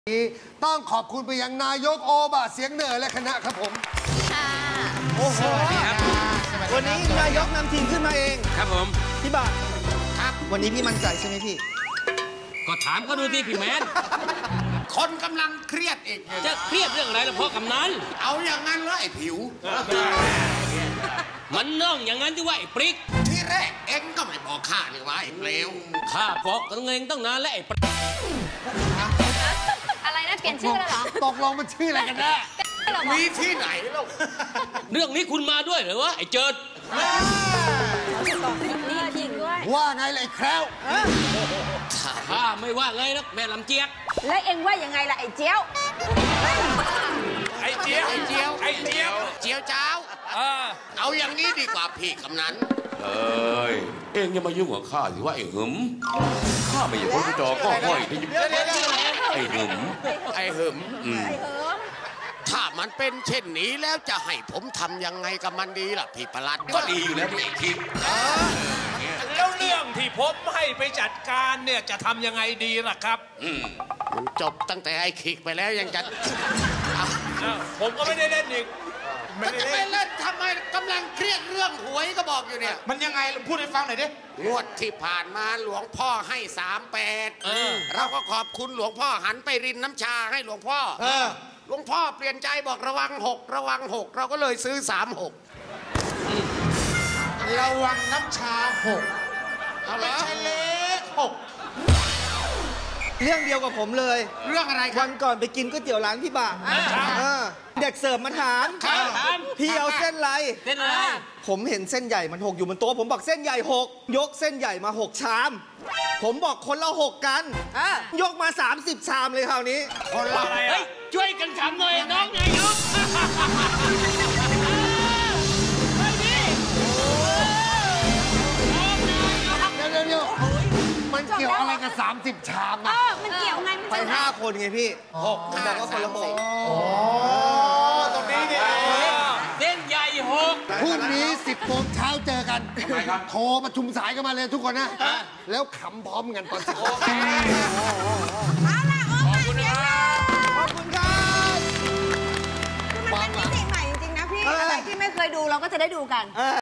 ต้องขอบคุณไปยังนายกโอบะเสียงเหนือและคณะครับผมค่ะโอ้โหวันนี้นายกนำทีมขึ้นมาเองครับผมพี่บะครับวันนี้พี่มั่นใจใช่ไหมพี่ก็ถามเขาดูที่พี่แมนคนกำลังเครียดอีกจะเครียดเรื่องอะไรล่ะพ่อกำนันเอาอย่างนั้นเลยไอ้ผิวมันน้องอย่างนั้นที่ว่าไอ้ปริกที่แรกเอ็งก็ไม่บอกข้าเลยว่าไอ้เปลวข้าบอกตั้งเองตั้งนานแล้วไอ้ปริกอะไรนะเปลี่ยนชื่อแล้วเหรอตกลงมันชื่ออะไรกันแน่มีที่ไหนแล้วเรื่องนี้คุณมาด้วยเหรอวะไอ้เจิดนี่จริงด้วยว่าไงล่ะไอ้แคล้วข้าไม่ว่าไงนะแม่ลำเจี๊ยกแล้วเอ็งว่ายังไงล่ะไอ้เจียวไอ้เจียวไอ้เจียวไอ้เจียวเจียวเจ้าเอาอย่างนี้ดีกว่าพี่กำนันเอ็งอย่ามายุ่งกับข้าสิว่าไอ้หึมข้าไม่อยากรู้จอก็ห้อยที่ยิ้มไอ้หึมไอ้หึมถ้ามันเป็นเช่นนี้แล้วจะให้ผมทำยังไงกับมันดีล่ะพี่ประหลัดก็ดีอยู่แล้วพี่คิดแล้วเรื่องที่ผมให้ไปจัดการเนี่ยจะทำยังไงดีล่ะครับมันจบตั้งแต่ไอ้ขิกไปแล้วยังจะผมก็ไม่ได้เล่นอีกจะไปเล่นทำไมกำลังเครียดเรื่องหวยก็บอกอยู่เนี่ยมันยังไงพูดให้ฟังหน่อยดิงวดที่ผ่านมาหลวงพ่อให้38เราก็ขอบคุณหลวงพ่อหันไปรินน้ำชาให้หลวงพ่อหลวงพ่อเปลี่ยนใจบอกระวัง6ระวัง6เราก็เลยซื้อ36 ระวังน้ำชา6ไม่ใช่เลขเรื่องเดียวกับผมเลยเรื่องอะไรวันก่อนไปกินก๋วยเตี๋ยวร้านพี่บะเด็กเสิร์ฟมาถามพี่เอาเส้นอะไรผมเห็นเส้นใหญ่มัน6อยู่บนโต๊ะผมบอกเส้นใหญ่6ยกเส้นใหญ่มา6ชามผมบอกคนละ6กันยกมา30ชามเลยคราวนี้คนละอะไรช่วยกันขำหน่อยน้องนายกเดี๋ยวมันเกี่ยวอะไรกับ30ชามอ่ะมันเกี่ยวไงไป5คนไงพี่6ผมบอกว่าคนละ6 ตรงนี้เนี่ยเส้นใหญ่6 พรุ่งนี้10 โมงเช้าเจอกันโทรประชุมสายกันมาเลยทุกคนนะแล้วขำพร้อมกันตอน10 โมงเอาล่ะขอบคุณครับขอบคุณครับคือมันเป็นมิติใหม่จริงๆนะพี่อะไรที่ไม่เคยดูเราก็จะได้ดูกัน